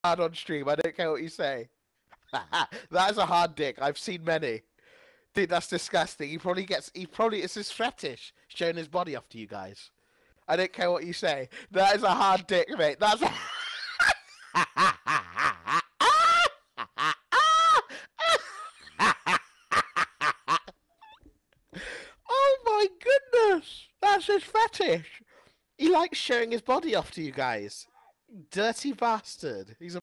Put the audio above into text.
hard on stream. I don't care what you say. That is a hard dick. I've seen many. Dude, that's disgusting. It's his fetish showing his body off to you guys. I don't care what you say. That is a hard dick, mate. That's. Oh my goodness! That's his fetish. He likes showing his body off to you guys. Dirty bastard. He's a